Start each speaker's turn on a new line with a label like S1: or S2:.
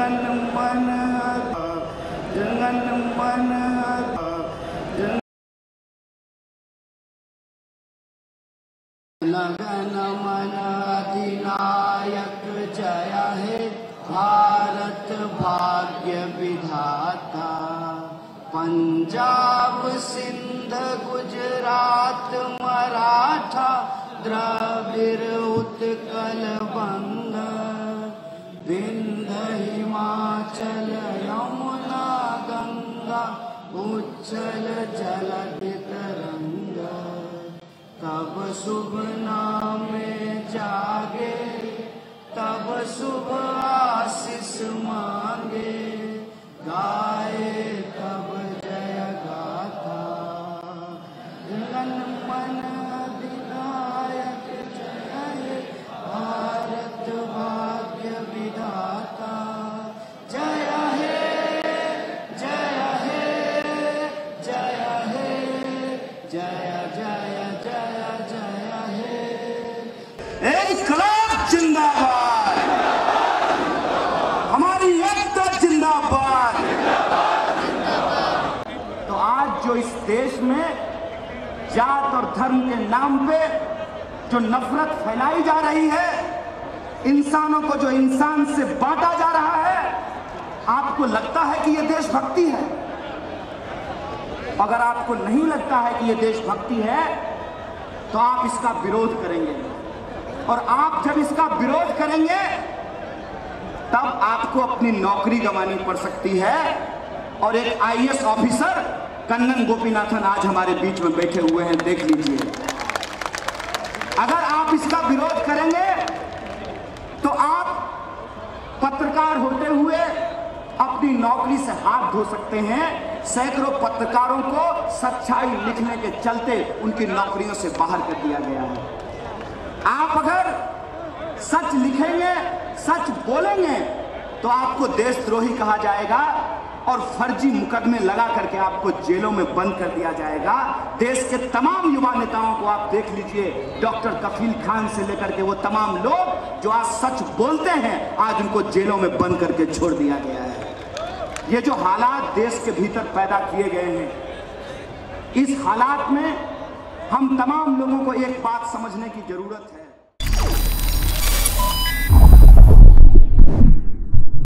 S1: जन मन गण मन अधिनायक जय हे भारत भाग्य विधाता। पंजाब सिंध गुजरात मराठा द्रविड़ उत्कल बंगा, विंध्य हिमाचल यमुना गंगा उच्चल जलधि तरंगा। तब शुभ नाम जागे तब शुभ आशीष मांगे, गाए तब जय गाथा। जन मन अधिनायक जय हे भारत भाग्य विधाता। जय हे जय हे जय हे जय जय जय जय हे। इनकलाब जिंदाबाद, हमारी एकता जिंदाबाद। तो आज जो इस देश में जात और धर्म के नाम पे जो नफरत फैलाई जा रही है, इंसानों को जो इंसान से बांटा जा रहा है, आपको लगता है कि यह देशभक्ति है? अगर आपको नहीं लगता है कि यह देशभक्ति है तो आप इसका विरोध करेंगे, और आप जब इसका विरोध करेंगे तब आपको अपनी नौकरी गंवानी पड़ सकती है। और एक आईएएस ऑफिसर कन्नन गोपीनाथन आज हमारे बीच में बैठे हुए हैं, देख लीजिए। अगर आप इसका विरोध करेंगे तो आप पत्रकार होते हुए अपनी नौकरी से हाथ धो सकते हैं। सैकड़ों पत्रकारों को सच्चाई लिखने के चलते उनकी नौकरियों से बाहर कर दिया गया है। आप अगर सच लिखेंगे, सच बोलेंगे तो आपको देशद्रोही कहा जाएगा और फर्जी मुकदमे लगा करके आपको जेलों में बंद कर दिया जाएगा। देश के तमाम युवा नेताओं को आप देख लीजिए, डॉक्टर कफील खान से लेकर के वो तमाम लोग जो आज सच बोलते हैं, आज उनको जेलों में बंद करके छोड़ दिया गया है। ये जो हालात देश के भीतर पैदा किए गए हैं, इस हालात में हम तमाम लोगों को एक बात समझने की जरूरत है।